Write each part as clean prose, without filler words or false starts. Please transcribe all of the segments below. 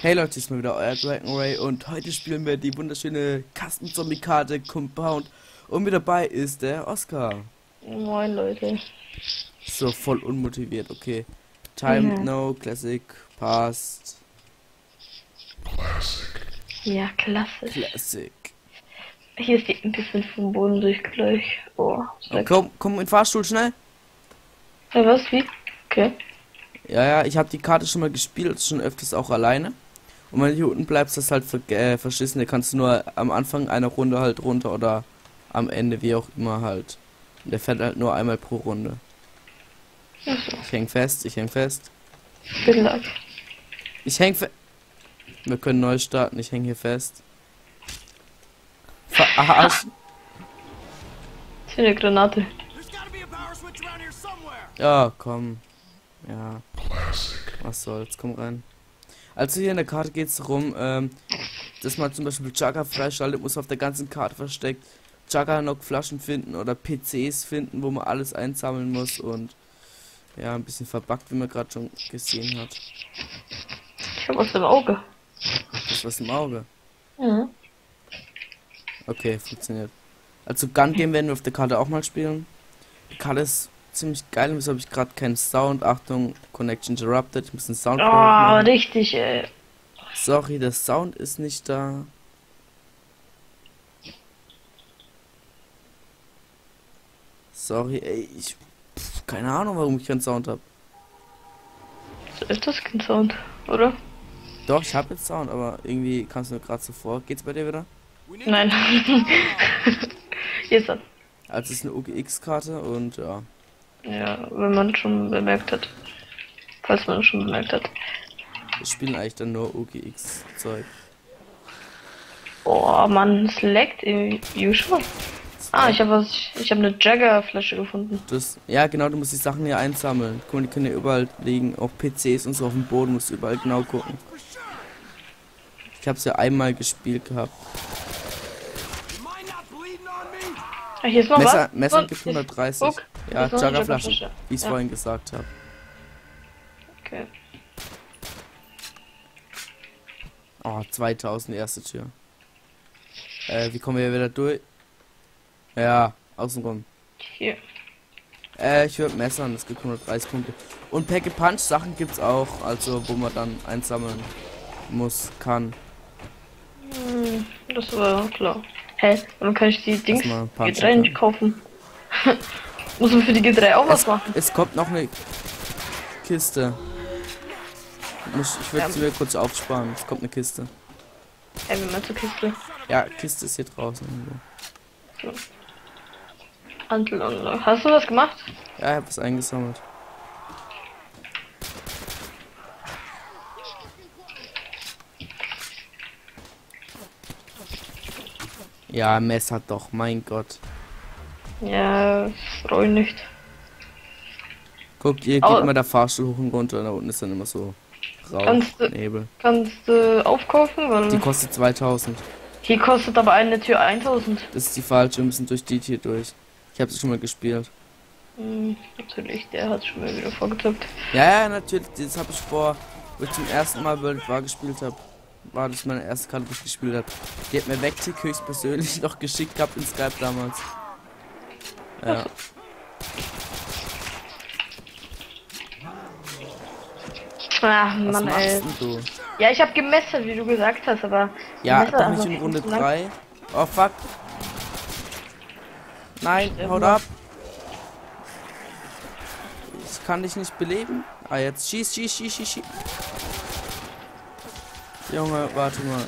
Hey Leute, hier ist mal wieder euer Dragon Ray und heute spielen wir die wunderschöne Kasten-Zombie-Karte Compound und mit dabei ist der Oscar. Moin Leute. So, voll unmotiviert, okay. Time, Ja. no, Classic, Past, Ja, klassisch. Classic. Hier ist die MP5 vom Boden durchgeleucht. Oh, Oh, komm in den Fahrstuhl, schnell. Ja, was? Wie? Okay. Ja, ich habe die Karte schon mal gespielt, schon öfters auch alleine. Und wenn du hier unten bleibst, das ist halt verschissen. Da kannst du nur am Anfang einer Runde halt runter oder am Ende, wie auch immer halt. Und der fährt halt nur einmal pro Runde. Achso, Ich häng fest, ich häng fest. Good luck. Ich häng fest. Wir können neu starten, ich häng hier fest. Verarschen. Das ist eine Granate. Ja, komm. Ja. Was soll's, komm rein. Also hier in der Karte geht's darum, dass man zum Beispiel Chugger freischaltet, muss auf der ganzen Karte versteckt Juggernaut-Flaschen finden oder PCs finden, wo man alles einsammeln muss und ja, ein bisschen verbuggt, wie man gerade schon gesehen hat. Ich hab was im Auge. Das ist was im Auge. Mhm. Okay, funktioniert. Also Gun Game werden wir auf der Karte auch mal spielen. Die Karte ist ziemlich geil, wieso habe ich gerade keinen Sound. Achtung, Connection interrupted, ich muss einen Sound Oh, richtig, ey. Sorry, der Sound ist nicht da. Sorry, ey, keine Ahnung, warum ich keinen Sound habe. Ist das kein Sound, oder? Doch, ich habe jetzt Sound, aber irgendwie kam es mir gerade so vor. Geht's bei dir wieder? Nein. Jetzt hat. Also es ist eine UGX-Karte und ja. Ja, wenn man schon bemerkt hat. Falls man schon bemerkt hat. Wir spielen eigentlich dann nur UGX-Zeug. Oh Mann, es leckt irgendwie schon. Ah, ich habe eine Jagger-Flasche gefunden. Ja genau, du musst die Sachen hier einsammeln. Guck mal, die können ja überall liegen. Auch PCs und so auf dem Boden, musst du überall genau gucken. Ich habe es ja einmal gespielt gehabt. Ah, hier ist noch was. Messer gibt 130. Guck, Ja, ist noch eine Juggerflaschen, Juggerflasche. wie ich es Ja. vorhin gesagt habe. Okay. Oh, 2000, erste Tür. Wie kommen wir wieder durch? Ja, außenrum. Hier. Ich würde messern, das gibt 130 Punkte. Und Pack a Punch Sachen gibt's auch, also wo man dann einsammeln kann. Das war klar. Hä? Warum kann ich die Dings man punchen G3 nicht kaufen? Muss man für die G3 auch was machen? Es kommt noch eine Kiste. Ich würde sie mir kurz aufsparen. Es kommt eine Kiste. Wie meinst du Kiste? Ja, Kiste ist hier draußen irgendwo. So. Hast du das gemacht? Ja, ich habe was eingesammelt. Ja, Messer doch, mein Gott. Ja, freu nicht. Guckt, ihr geht immer der Fahrstuhl hoch und runter, da unten ist dann immer so Rauch, Nebel. Kannst du aufkaufen? Weil Die kostet 2000. hier kostet aber eine Tür 1000. Das ist die falsche, wir müssen durch die hier durch. Ich habe sie schon mal gespielt. Natürlich, der hat schon mal wieder vorgezockt. Ja, natürlich, das habe ich vor, wo ich zum ersten Mal World War gespielt habe. War das meine erste Karte, die ich gespielt habe. Die hat mir Wegtick höchstpersönlich noch geschickt gehabt in Skype damals. Ja. Ach, Was Mann, machst ey. denn du? Ja, ich habe gemessert, wie du gesagt hast, aber... Ja, Messer doch einfach nicht in Runde viel zu lang. 3. Oh fuck. Nein, haut ab. Ich kann dich nicht beleben. Ah, jetzt schieß. Junge, warte mal.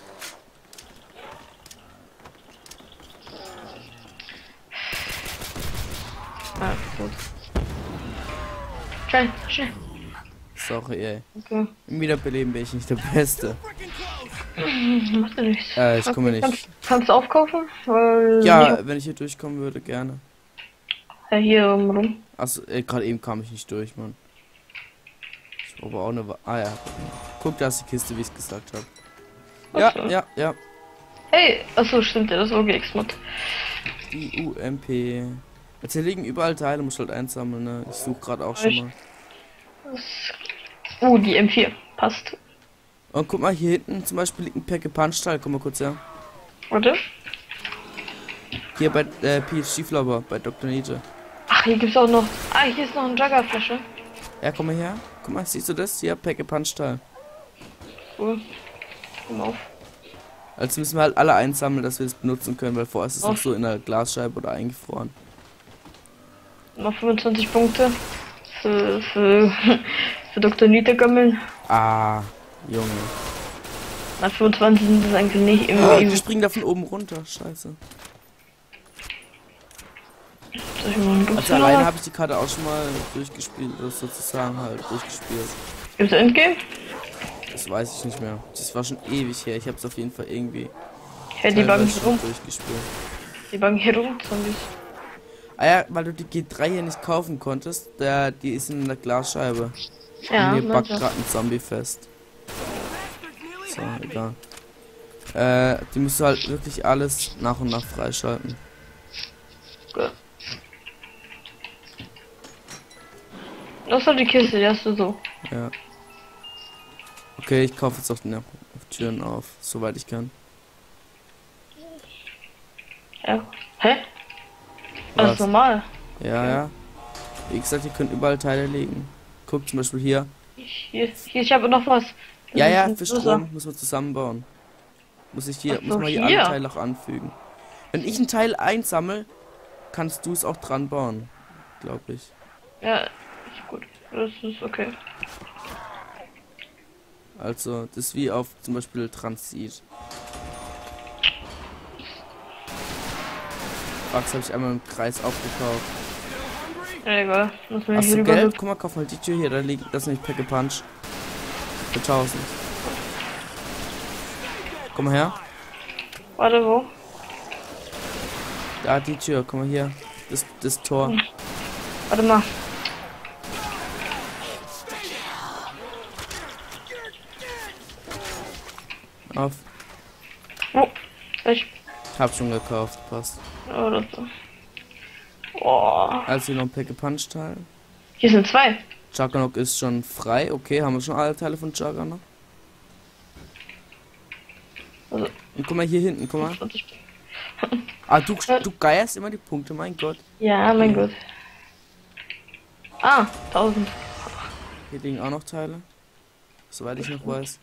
Ah, gut. Schnell, schnell. Sorry, ey. Okay. Im Wiederbeleben bin ich nicht der Beste. Macht ja nichts. Ich komme nicht. Kannst du aufkaufen? Weil Ja, wenn ich hier durchkommen würde, gerne. Ja, hier rum. Achso, gerade eben kam ich nicht durch, Mann. Ich brauche auch eine... Ah ja. Guck, da ist die Kiste, wie ich es gesagt habe. Okay. Ja. Hey, achso, stimmt ja, das OGX-Mod. Die UMP. Jetzt hier liegen überall Teile, muss halt einsammeln, ne? Ich suche gerade auch schon mal. Die M4. Passt. Und guck mal, hier hinten zum Beispiel liegt ein Pack-a-Punch-Teil. Komm mal kurz her. Warte. Hier bei PhD Flower, bei Dr. Nietzsche. Ach, hier gibt's auch noch. Ah, hier ist noch eine Juggerflasche. Ja, komm mal her. Guck mal, siehst du das? Hier, Pack-a-Punch-Teil. Cool. Komm auf. Also müssen wir halt alle einsammeln, dass wir es benutzen können, weil vorher ist es noch so in der Glasscheibe oder eingefroren. Noch 25 Punkte. Für Dr. Nietzsche gammeln. Ah, Junge. Na, 25 sind das eigentlich nicht. Oh, die springen da von oben runter. Scheiße. Soll ich mal einen Also alleine habe ich die Karte auch schon mal durchgespielt, oder sozusagen halt durchgespielt. Gibt's Endgame? Das weiß ich nicht mehr. Das war schon ewig her. Ich habe es auf jeden Fall irgendwie Ja, die Bangen teilweise hier rum. durchgespielt. Die Bangen hier rum, Zombies. Ah ja, weil du die G3 hier nicht kaufen konntest, die ist in der Glasscheibe. Ja, Und hier backt manche. gerade ein Zombie fest. So, egal. Die musst du halt wirklich alles nach und nach freischalten. Gut. Das war die Kiste, die hast du so. Ja. Okay, ich kaufe jetzt auch die Türen auf, soweit ich kann. Ja. Hä? Das Was? ist normal. Ja. Wie gesagt, ihr könnt überall Teile legen. Guck zum Beispiel hier. Hier, ich habe noch was. Das Ja, ist ja, ein für Schlüssel. Strom muss man zusammenbauen. Muss Ach muss so, man hier hier. alle Teile auch anfügen. Wenn ich ein Teil einsammel, kannst du es auch dran bauen. Glaube ich. Ja, ist gut. Das ist okay. Also, das ist wie auf zum Beispiel Transit. Fax habe ich einmal im Kreis aufgekauft. Ja, egal. Muss mir Hast hier du rüber. Geld? Guck mal, kauf mal die Tür hier, da liegt das nicht Pack-a-Punch. Für 1000. Komm mal her. Warte, wo? Da die Tür, komm mal hier. Das Tor. Warte mal. Auf. Oh, ich. Hab schon gekauft, passt. Oh, das so. Oh. Also hier noch ein Pack-a-Punch-Teil. Hier sind zwei. Juggernaut ist schon frei. Okay, haben wir schon alle Teile von Juggernaut. Also, Und guck mal hier hinten, guck mal. 20. Ah, du geierst immer die Punkte, mein Gott. Ja, mein Gott. Ah, 1000. Hier liegen auch noch Teile. Soweit ich noch weiß.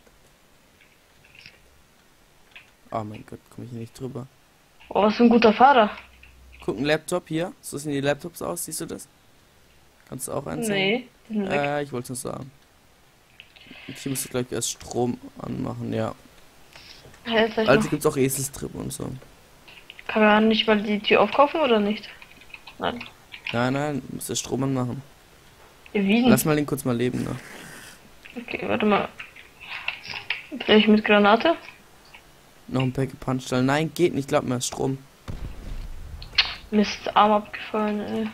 Oh mein Gott, komme ich hier nicht drüber. Oh, was für ein guter Fahrer. Guck, ein Laptop hier. So sehen die Laptops aus, siehst du das? Kannst du auch einsehen? Nee, die sind weg. Ich wollte es nur sagen. Und hier musst du gleich erst Strom anmachen, ja. Ja, jetzt sag ich Also noch. gibt's auch Eselstrip und so. Kann man nicht mal die Tür aufkaufen oder nicht? Nein. Nein, musst du Strom anmachen. Wie? Lass mal den kurz mal leben, ne? Okay, warte mal. Vielleicht mit Granate? Noch ein Pack-a-Punch-Teil. Nein, geht nicht, glaub mir, Strom. Mist, Arm abgefallen, ey.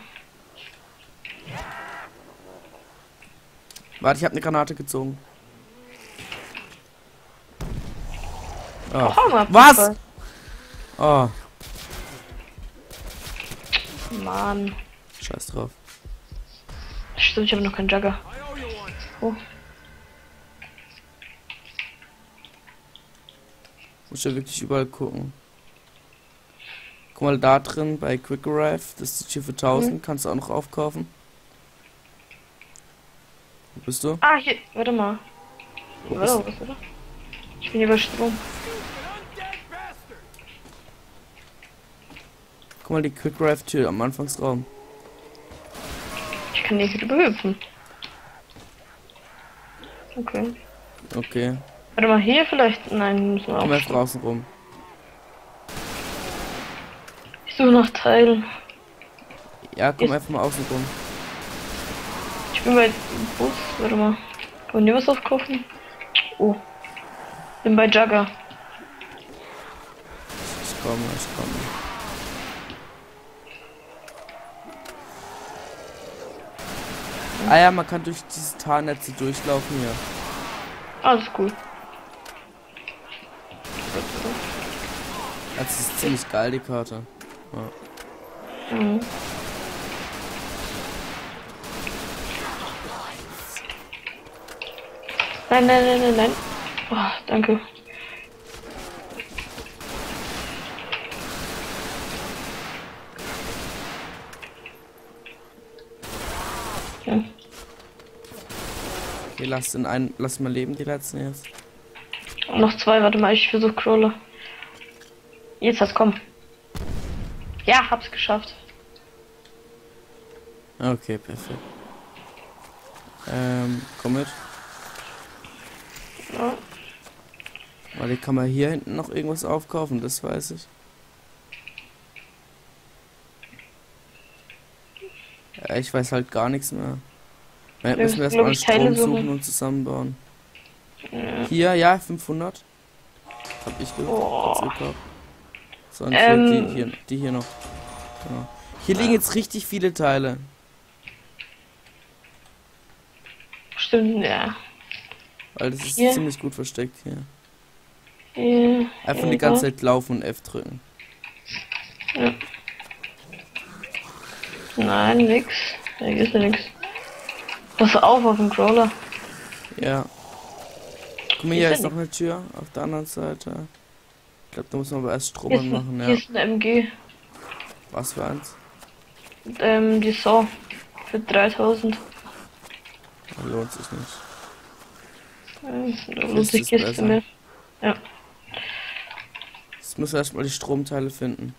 Warte, ich habe eine Granate gezogen. Oh. Auch Arm Was? abgefallen. Oh, Mann. scheiß drauf. Stimmt, ich habe noch keinen Jugger. Oh. Muss ja wirklich überall gucken. Guck mal da drin bei Quick Arrive, das ist die Tür für 1000, kannst du auch noch aufkaufen. Wo bist du? Ah, hier, warte mal. Wo Warte, bist was, oder? Ich bin hier bei Strom. Guck mal die Quick Arrive Tür am Anfangsraum. Ich kann nicht überhüpfen. Okay. Okay. Warte mal, hier vielleicht? Nein, müssen wir Komm auch. einfach außen rum. Ich suche nach Teilen. Ja, komm Ist- einfach mal außen rum. Ich bin bei Bus. Warte mal. Kann man hier was aufkaufen? Oh. Bin bei Jugger. Ich komme. Ah ja, man kann durch diese Tarnnetze durchlaufen hier. Alles cool. Das ist ziemlich geil, die Karte. Ja. Mhm. Nein. Oh, danke. Ja. Okay, lass mal leben, die letzten jetzt. Und noch 2, warte mal, ich versuche Crawler. Jetzt hast komm. Ja, hab's geschafft. Okay, perfekt. Komm mit. Ja. Weil kann man hier hinten noch irgendwas aufkaufen, das weiß ich. Ja, ich weiß halt gar nichts mehr. Wir müssen erstmal einen Strom suchen und zusammenbauen. Ja. Hier, ja, 500. Hab ich gekauft. So, und die hier noch. Genau. Hier liegen jetzt richtig viele Teile. Stimmt, ja. Weil das ist Hier. ziemlich gut versteckt hier. Hier. Einfach die ganze Zeit laufen und F drücken. Ja. Nein, nix. Hier ist ja nix. Pass auf dem Crawler. Ja. Guck mal, hier ist noch eine Tür auf der anderen Seite. Ich glaube, da muss man aber erst Strom anmachen, ja. Hier ist eine MG. Was für eins? Die Saw. Für 3000. Lohnt sich nicht. Da lohnt sich Kiste mehr. Ja. Jetzt müssen wir erstmal die Stromteile finden.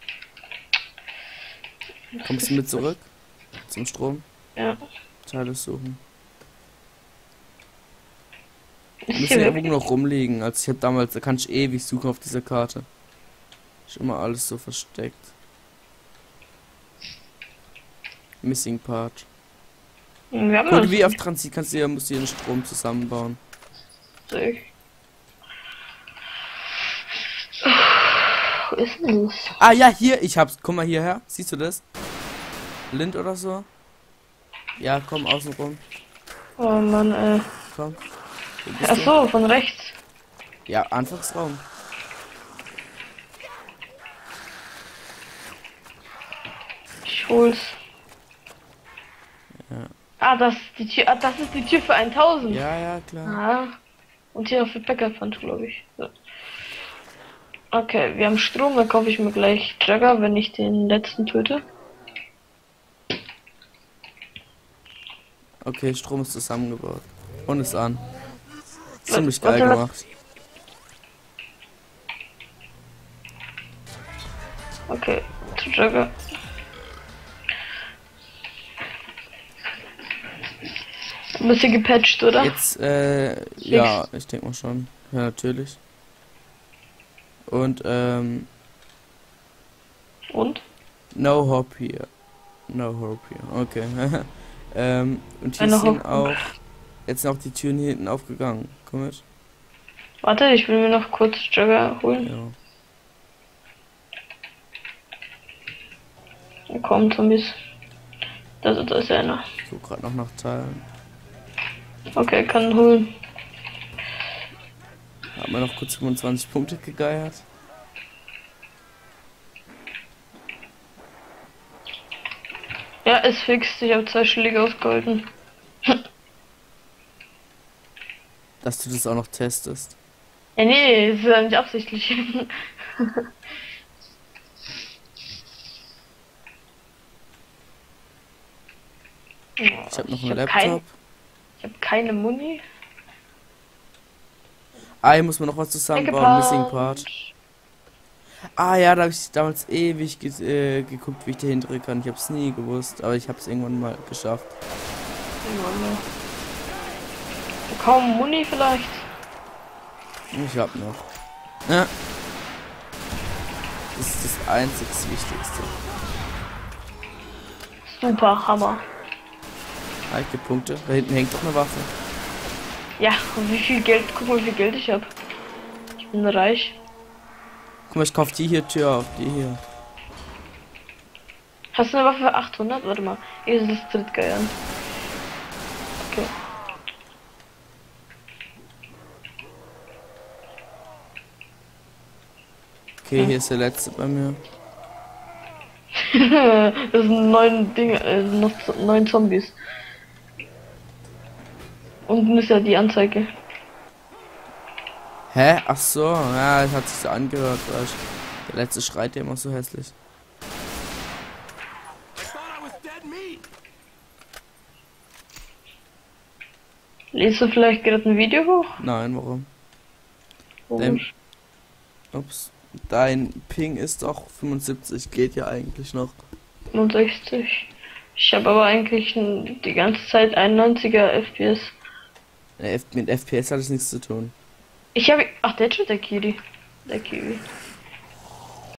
Kommst du mit zurück? Zum Strom? Ja. Teile suchen. Ist Müssen ja irgendwo noch rumliegen. Also ich habe damals, da kann ich ewig suchen auf dieser Karte. Ist immer alles so versteckt. Missing Part. Wir haben Und wie auf Transit musst du den Strom zusammenbauen. Wo ist denn das? Ah ja, hier, ich hab's. Guck mal hierher. Siehst du das? Blind oder so? Ja, komm, außen rum. Oh Mann, ey. Komm. Ach so, von rechts. Ja, Anfangsraum. Ich hol's. Ja. Ah, das ist die Tür. Ah, das ist die Tür für 1000. Ja, ja, klar. Ah. Und hier noch für Bäckerpfand, glaube ich. So. Okay, wir haben Strom, dann kaufe ich mir gleich Jagger, wenn ich den letzten töte. Okay, Strom ist zusammengebaut. Und ist an. Ziemlich geil gemacht. Okay, zu Jagger. Ein bisschen gepatcht, oder? Jetzt, ja, ich denke mal schon. Ja, natürlich. Und, Und? No hope here. No hope here. Okay. Und hier Eine sind Hoffnung. auch, jetzt sind auch die Türen hier hinten aufgegangen. Komm mit. Warte, ich will mir noch kurz Jagger holen. Ja. Da kommen Zombies. Da ist einer. So, gerade noch nach Teilen. Okay, kann holen. Haben wir noch kurz 25 Punkte gegeiert. Ja, ist fix. Ich habe 2 Schläge ausgehalten. Dass du das auch noch testest. Ja, nee, ist ja nicht absichtlich. Ich habe noch einen Laptop. Ich habe keine Muni. Ah, hier muss man noch was zusammenbauen. Missing Part. Ah ja, da habe ich damals ewig geguckt, wie ich dahinter kann. Ich habe es nie gewusst, aber ich habe es irgendwann mal geschafft. Kaum Muni vielleicht. Ich hab noch. Ja. Das ist das einzig Wichtigste. Super Hammer. Alte Punkte. Da hinten hängt doch eine Waffe. Ja, und wie viel Geld, guck mal, wie viel Geld ich habe. Ich bin reich. Guck mal, ich kauf die hier Tür auf, die hier. Hast du eine Waffe für 800? Warte mal. Das tritt geil an. Okay. Okay, hier ist der letzte bei mir. Das sind 9 Dinge, noch 9 Zombies. Unten ist ja die Anzeige. Hä? Ach so, ja, es hat sich so angehört, weißt du. Der letzte schreit ja immer so hässlich. Lädst du vielleicht gerade ein Video hoch? Nein, warum? Komisch. Ups. Dein Ping ist doch 75, geht ja eigentlich noch. 65. Ich habe aber eigentlich die ganze Zeit 91er FPS. Mit FPS hat es nichts zu tun. Ich habe. Ach, der ist schon der Kiwi. Der Kiwi.